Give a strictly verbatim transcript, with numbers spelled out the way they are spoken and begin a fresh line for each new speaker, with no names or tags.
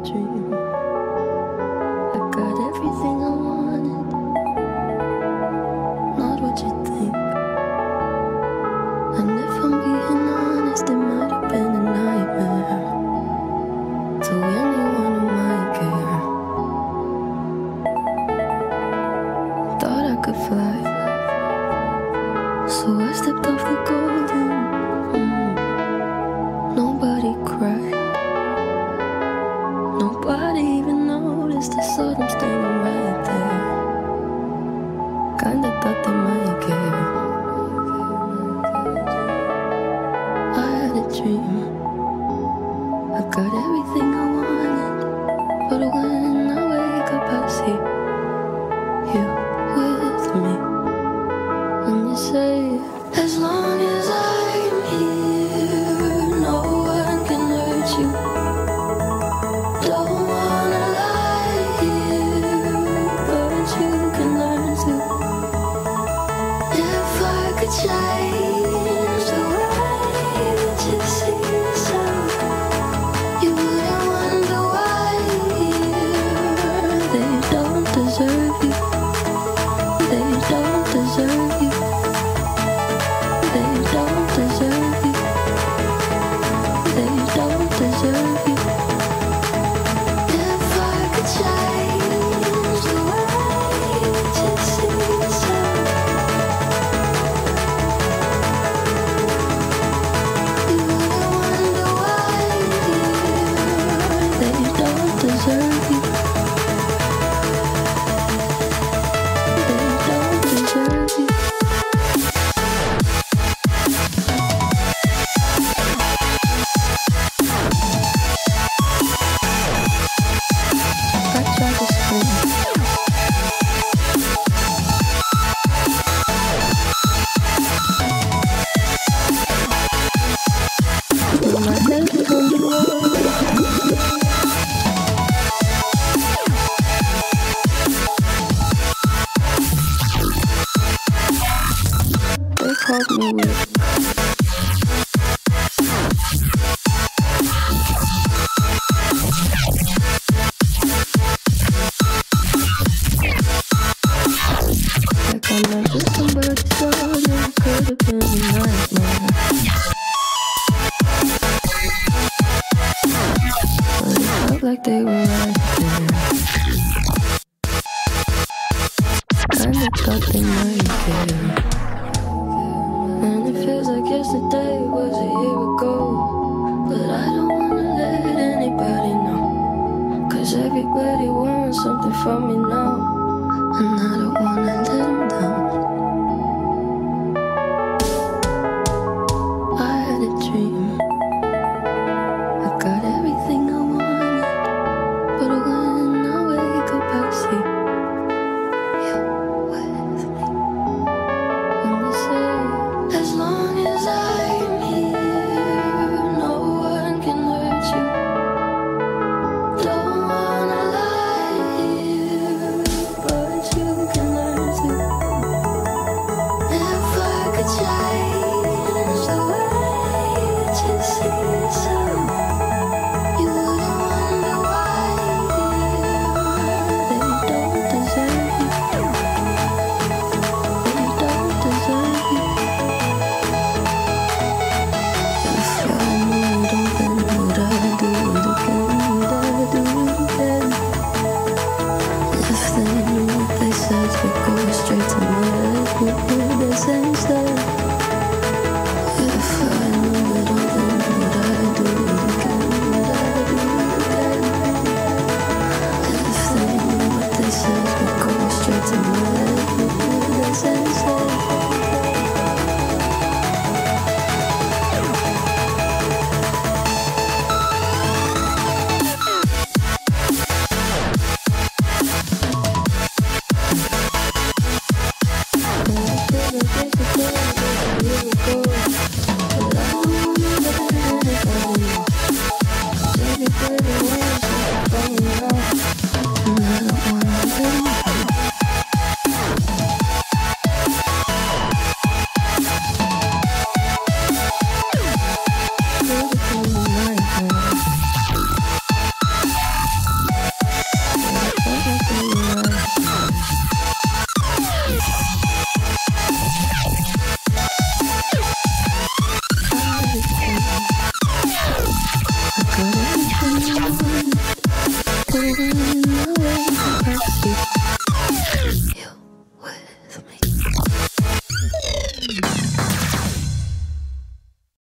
dream. I got everything I wanted, not what you think. And if I'm being honest, it might have been a nightmare to anyone who might care. Thought I could fly, so I stepped off the golden. Mm. Nobody cried, nobody even noticed. I saw them standing right there. Kinda thought they might care. I had a dream, I got everything I wanted, but when I wake up I see you with me. And you say, as long as I'm here, no one can hurt you. Don't wanna lie here, but you can learn to. If I could change the way that you see yourself, you wouldn't wonder why they don't deserve you. They don't deserve you. They don't deserve you. They don't deserve you. If I could change the way that you see yourself, you wouldn't wonder why they don't deserve you. They don't deserve you. I tried to scream, but my head was on the wall. They called me weak. Like I'm not just somebody's daughter, it could have been a nightmare. But it felt like they were right there. Kinda thought they might care. And it feels like yesterday was a year ago. But I don't wanna let anybody know, 'cause everybody wants something from me now. And I don't wanna